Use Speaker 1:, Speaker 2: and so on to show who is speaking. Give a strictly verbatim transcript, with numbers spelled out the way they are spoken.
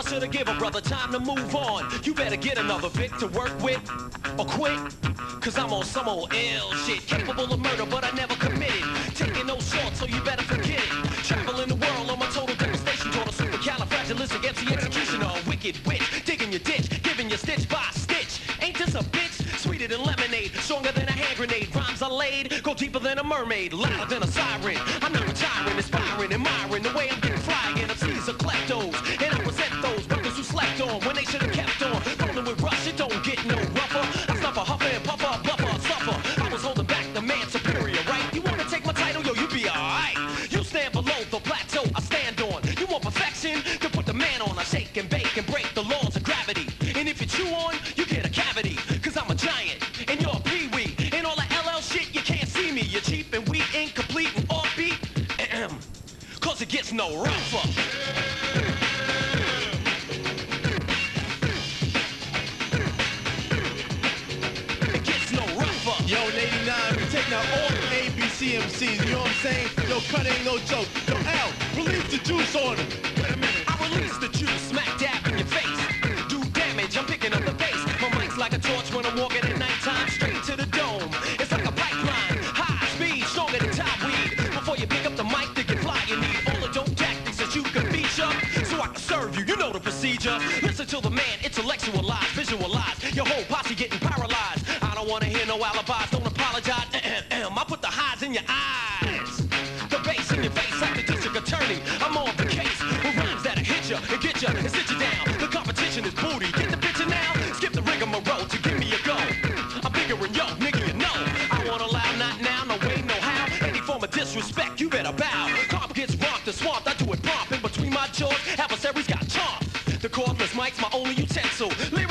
Speaker 1: should I give a brother time to move on? You better get another Vic to work with or quit. Cause I'm on some old ill shit. Capable of murder, but I never committed. Taking no shorts, so you better forget it. Traveling the world on my total devastation. Total supercalifragilisticexpialidocious, wicked witch. Digging your ditch, giving you stitch by stitch. Ain't this a bitch? Sweeter than lemonade, stronger than a hand grenade. Rhymes I laid, go deeper than a mermaid. Louder than a siren. I'm not retiring, inspiring, admiring the way I'm getting flying. M Cs are kleptos, and I present those brothers who slept on when they should have kept on. Rolling with rush, it don't get no rougher. I stuff a huffer and puffer, bluffer, suffer. I was holding back the man superior, right? You wanna take my title, yo, you be alright. You stand below the plateau I stand on. You want perfection? To put the man on. I shake and bake and break the laws of gravity. And if you chew on, you get a cavity. Cause I'm a giant, and you're a pee-wee. And all the L L shit, you can't see me. You're cheap and weak, incomplete and offbeat. Ahem. Cause it gets no rougher.
Speaker 2: Yo, in eighty-nine, we taking out all the A B C M Cs, you know what I'm saying? Yo, cut ain't no joke. Yo, L, release the juice on him.
Speaker 1: Wait a minute. I release the juice, smack dab in your face. Do damage, I'm picking up the bass. My mic's like a torch when I'm walking at nighttime, straight to the dome. It's like a pipeline, high speed, stronger than top weed. Before you pick up the mic to get fly, you need all the dope tactics that you can feature, so I can serve you, you know the procedure. Listen to the man, intellectualize, visualize, your whole posse getting paralyzed. I don't wanna hear no alibis, don't apologize. I put the highs in your eyes, the bass in your face like the district attorney. I'm on the case with rhymes that'll hit you and get you and sit you down. The competition is booty, get the picture now. Skip the rigmarole to give me a go. I'm bigger than yo, nigga, you know. I won't allow, not now, no way, no how. Any form of disrespect, you better bow. Comp gets romped and swamped, I do it prompt. In between my jaws, adversaries got chomped. The cordless mic's my only utensil.